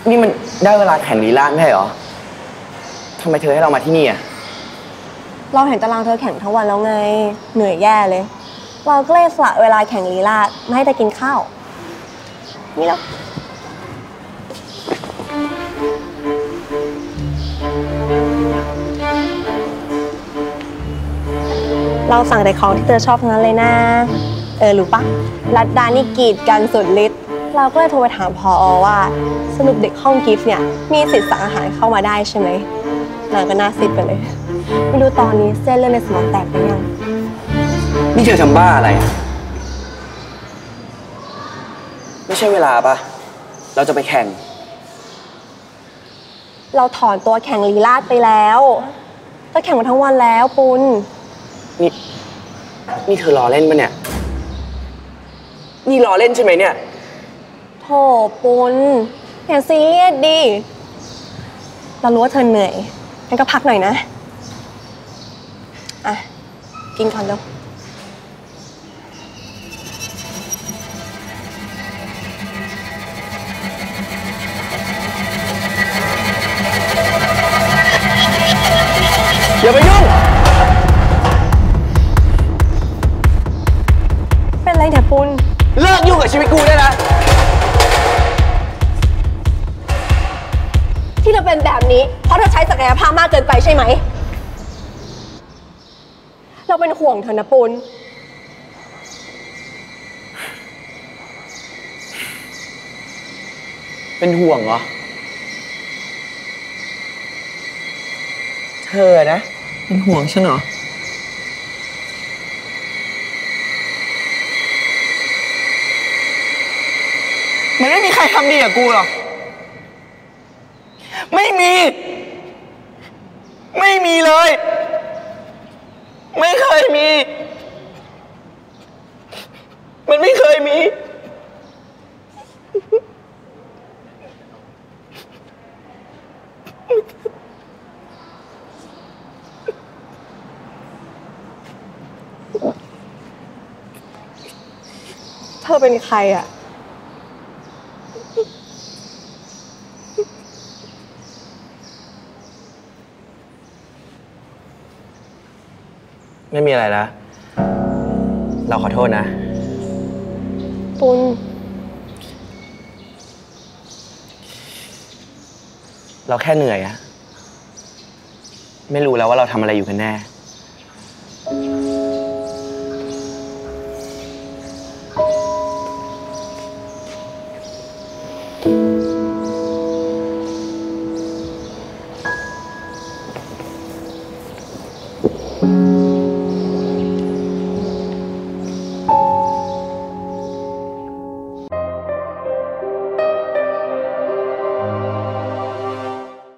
นี่มันได้เวลาแข่งลีลาไม่ใช่เหรอทำไมเธอให้เรามาที่นี่อ่ะเราเห็นตารางเธอแข่งทั้งวันแล้วไงเหนื่อยแย่เลยเราก็เลยสละเวลาแข่งลีลาไม่ให้เธอกินข้าวนี่แล้วเราสั่งแต่ของที่เธอชอบทั้งนั้นเลยนะรู้ปะรัดดานี่กีดกันสุดฤทธิ์เราก็เลยโทรไปถามผอ.ว่าสรุปเด็กห้องกิฟต์เนี่ยมีสิทธิ์สั่งอาหารเข้ามาได้ใช่ไหมนางก็น่าซิดไปเลยไม่รู้ตอนนี้เส้นเลือดในสมองแตกหรือยังนี่เธอทำบ้าอะไรไม่ใช่เวลาปะเราจะไปแข่งเราถอนตัวแข่งลีลาศไปแล้วก็แข่งมาทั้งวันแล้วปุณนี่เธอล้อเล่นปะเนี่ยนี่ล้อเล่นใช่ไหมเนี่ยโถปุณอย่าซีเรียสดิเรารู้ว่าเธอเหนื่อยงั้นก็พักหน่อยนะอ่ะกินก่อนเร็วอย่าไปยุ่งเป็นไรเนี่ยปุณเลิกยุ่งกับชีวิตกูได้แล้วที่เธอเป็นแบบนี้เพราะเธอใช้ศักยภาพมากเกินไปใช่ไหมเราเป็นห่วงเธอนะปุณเป็นห่วงเหรอเธอนะเป็นห่วงฉันเหรอมันไม่มีใครทำดีกับกูหรอกไม่มีเลยไม่เคยมีมันไม่เคยมีเธอเป็นใครอะไม่มีอะไรนะเราขอโทษนะปุณเราแค่เหนื่อยอะไม่รู้แล้วว่าเราทำอะไรอยู่กันแน่